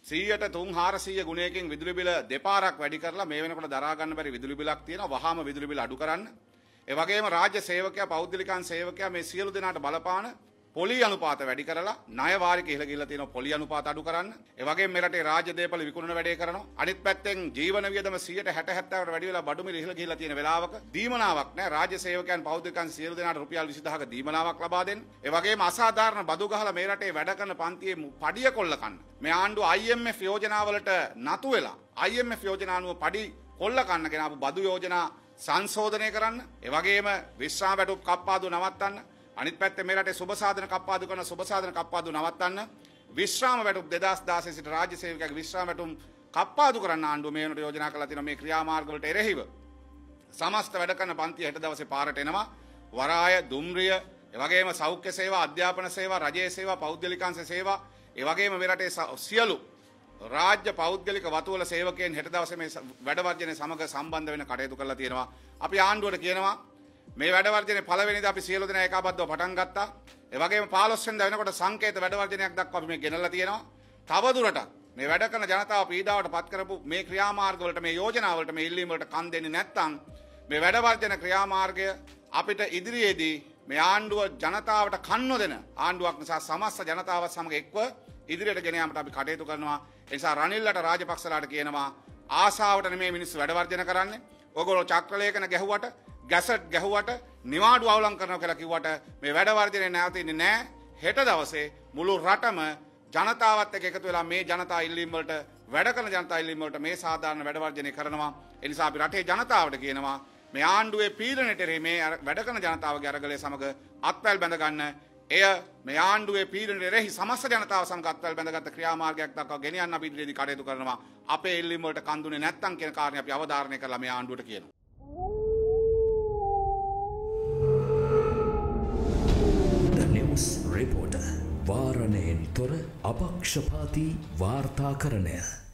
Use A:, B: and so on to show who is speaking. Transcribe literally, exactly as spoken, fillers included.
A: සීයට තුන් හාරසීය ගුණයකින් විදුලි බිල දෙපාරක් වැඩි කරලා මේ වෙනකොට දරා ගන්න බැරි විදුලි බිලක් තියෙනවා. වහාම විදුලි බිල අඩු කරන්න. ඒ වගේම රාජ්‍ය සේවකයා පෞද්ගලිකයන් සේවකයා මේ සියලු දෙනාට බලපාන පොලි අනුපාත වැඩි කරලා ණය වාරික ඉහළ ගිහිල්ලා තියෙනවා පොලි අනුපාත අඩු කරන්න. ඒ වගේම මේ රටේ රාජ්‍ය දේපල විකුණන වැඩේ කරනවා. අනිත් පැත්තෙන් ජීවන වියදම සියයට හැට හැත්තෑවට වැඩි වෙලා බඩු මිල ඉහළ ගිහිල්ලා තියෙන වෙලාවක දීමනාවක් නැහැ. රාජ්‍ය සේවකයන් පෞද්ගලිකයන් සියලු දෙනාට රුපියල් විසිදහක දීමනාවක් ලබා දෙන්න. ඒ වගේම අසාධාරණ බදු ගහලා මේ රටේ වැඩ කරන පන්තියේ පඩිය කොල්ල කන්න. මේ ආණ්ඩුව I M F යෝජනාවලට නතු වෙලා I M F යෝජනා අනුව පඩි කොල්ල කන්න ගෙනාවු බදු යෝජනා සංශෝධනය කරන්න. ඒ වගේම විශ්‍රාම වැටුප් කප්පාදු නවත්තන්න. අනිත් පැත්තේ මේ රටේ සුබ සාධන කප්පාදු කරන සුබ සාධන කප්පාදු නවත්තන්න. විශ්‍රාම වැටුප් දෙදාස් දාසය සිට රාජ්‍ය සේවකයාගේ විශ්‍රාම වැටුම් කප්පාදු කරන්න ආණ්ඩුව මේ වෙනකොට යෝජනා කරලා තියෙනවා. මේ ක්‍රියාමාර්ග වලට එරෙහිව සමස්ත වැඩ කරන පන්තිය හෙට දවසේ පාරට එනවා. වරාය, දුම්රිය, ඒ වගේම සෞඛ්‍ය සේවා, අධ්‍යාපන සේවා, රජයේ සේවා, පෞද්ගලිකාංශ සේවා, ඒ වගේම මේ රටේ සියලු රාජ්‍ය පෞද්ගලික වතුවල සේවකයන් හෙට දවසේ මේ වැඩ වර්ජනයේ සමග සම්බන්ධ වෙන කටයුතු කරලා තියෙනවා. අපි ආණ්ඩුවට කියනවා මේ වැඩ වර්ජනයේ පළවෙනිදා අපි සියලු දෙනා ඒකාබද්ධව පටන් ගත්තා. ඒ වගේම පහළොස් වෙනිදා වෙනකොට සංකේත වැඩ වර්ජනයක් දක්වා අපි මේ ගෙනල්ලා තියෙනවා. තවදුරටත් මේ වැඩ කරන ජනතාව පීඩාවට පත් කරපු මේ ක්‍රියාමාර්ග වලට මේ යෝජනා වලට මේ ඉල්ලීම් වලට කන් දෙන්නේ නැත්නම් මේ වැඩ වර්ජන ක්‍රියාමාර්ගය අපිට ඉදිරියේදී මේ ආණ්ඩුව ජනතාවට කන් නොදෙන ආණ්ඩුවක් නිසා සමස්ත ජනතාව සමග එක්ව ඉදිරියට ගෙන යාමට අපි කටයුතු කරනවා. ඒ නිසා රනිල්ලට රාජපක්ෂලාට කියනවා ආසාවට නෙමේ මිනිස්සු වැඩ වර්ජන කරන්නේ. ඔයගොල්ලෝ චක්‍රලේඛන ගැහුවට, ගැසට් ගැහුවට, නිවාඩු අවලං කරනවා කියලා කිව්වට මේ වැඩ වර්ජනේ නැවතින්නේ නැහැ. හෙට දවසේ මුළු රටම ජනතාවත් එක්ක එකතු වෙලා මේ ජනතා ඉල්ලීම් වලට වැඩ කරන ජනතා ඉල්ලීම් වලට මේ සාධාරණ වැඩ වර්ජනය කරනවා. ඒ නිසා අපි රටේ ජනතාවට කියනවා මේ ආණ්ඩුවේ පීඩනයට එරෙහි මේ වැඩ කරන ජනතාවගේ අරගලය සමග අත්වැල් බැඳ ගන්න. එය මේ ආණ්ඩුවේ පීඩනයට එරෙහි සමස්ත ජනතාව සමග අත්වැල් බැඳගත් ක්‍රියාමාර්ගයක් දක්වා ගෙන යන්න අපි ඉදිරියේදී කටයුතු කරනවා. අපේ ඉල්ලීම් වලට කන් දුන්නේ නැත්නම් කියන කාරණේ අපි අවධාරණය කරලා මේ ආණ්ඩුවට කියනවා.
B: The News Reporter වාරණයෙන් තොර අපක්ෂපාතී වාර්තාකරණය.